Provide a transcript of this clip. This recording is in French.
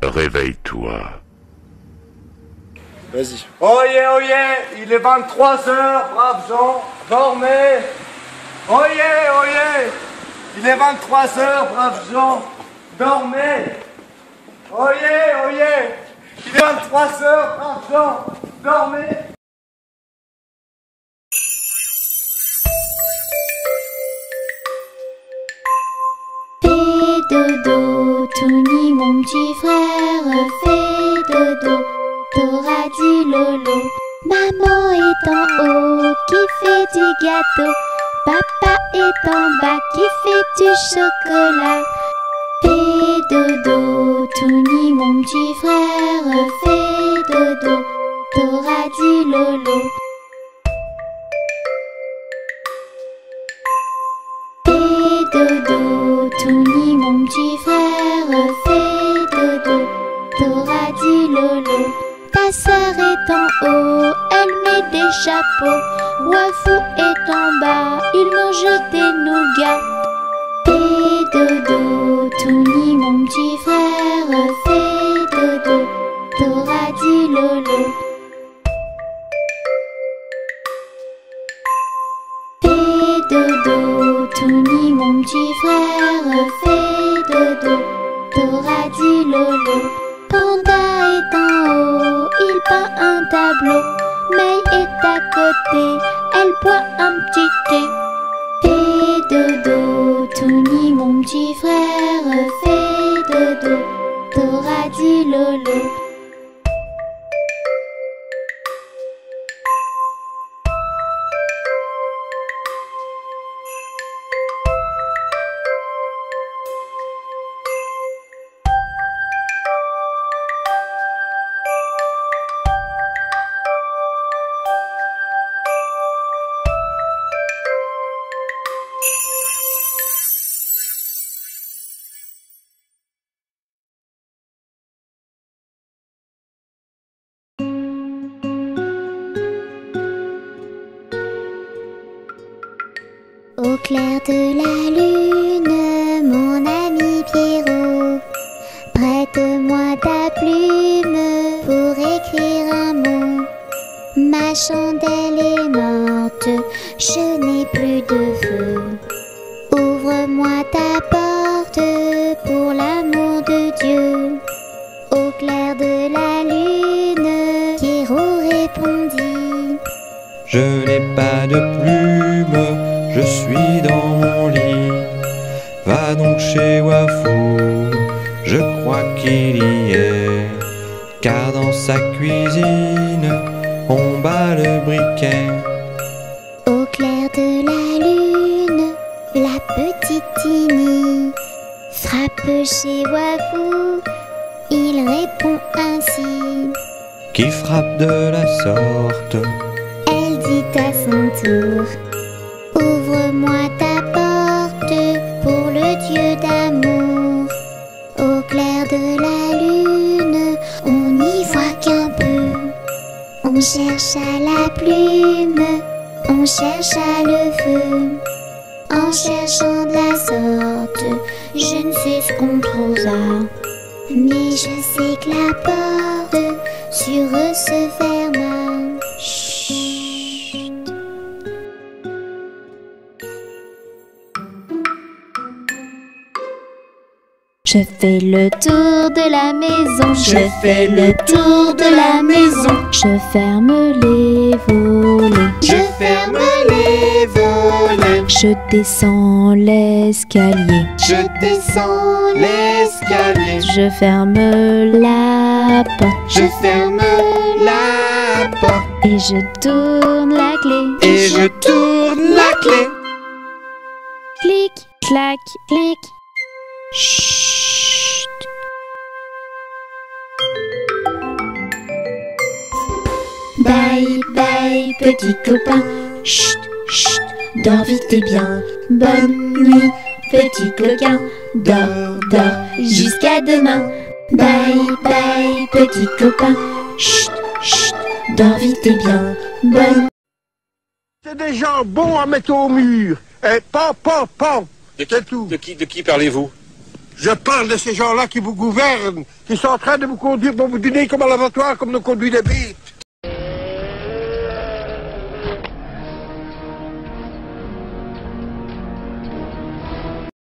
Réveille-toi. Vas-y. Oyez, oyez, il est 23 heures, braves gens, dormez. Oyez, oyez, il est 23 heures, braves gens, dormez. Oyez, oyez, il est 23 heures, braves gens, dormez. Fais dodo, Tony mon petit frère, fais dodo, t'auras dit lolo. Maman est en haut qui fait du gâteau, papa est en bas qui fait du chocolat. Fais dodo, Tony mon petit frère, fais dodo, t'auras dit lolo. Fais dodo, Tony mon petit frère, fais dodo, t'auras dit lolo. Ta sœur est en haut, elle met des chapeaux. Wafou est en bas, il mange des nougats. Fais dodo, Tony mon petit frère, fais dodo, t'auras dit lolo. Fais dodo, Tony mon petit frère, fais dodo, t'auras dit lolo. Panda est en haut, il peint un tableau. May est à côté, elle boit un petit thé. Fais dodo, Tony mon petit frère, fais dodo, t'auras dit lolo. Au clair de la lune, mon ami Pierrot, prête-moi ta plume pour écrire un mot. Ma chandelle est morte, je n'ai plus de feu. Ouvre-moi ta porte pour l'amour de Dieu. Au clair de la lune, Pierrot répondit: Je n'ai pas de plume, je suis dans mon lit. Va donc chez Wafou, je crois qu'il y est. Car dans sa cuisine, on bat le briquet. Au clair de la lune, la petite Tini frappe chez Wafou. Il répond ainsi: Qui frappe de la sorte? Elle dit à son tour: Ouvre-moi ta porte pour le Dieu d'amour. Au clair de la lune, on n'y voit qu'un peu. On cherche à la plume, on cherche à le feu. En cherchant de la sorte, je ne sais ce qu'on trouva. Mais je sais que la porte sur eux se ferma. Chut. Je fais le tour de la maison, je fais le tour de la maison. Je ferme les volets, je ferme les volets. Je descends l'escalier, je descends l'escalier. Je ferme la porte, je ferme la porte. Et je tourne la clé, et je tourne la clé. Clic, clac, clic. Chut. Bye bye petit copain. Chut, chut, dors vite et bien. Bonne nuit petit coquin. Dors, dors jusqu'à demain. Bye bye petit copain. Chut, chut, dors vite et bien. Bonne. C'est des gens bons à mettre au mur. Et pan, pan, pan. De qui parlez-vous? Je parle de ces gens-là qui vous gouvernent, qui sont en train de vous conduire pour vous donner comme à l'abattoir, comme nous conduit des bêtes.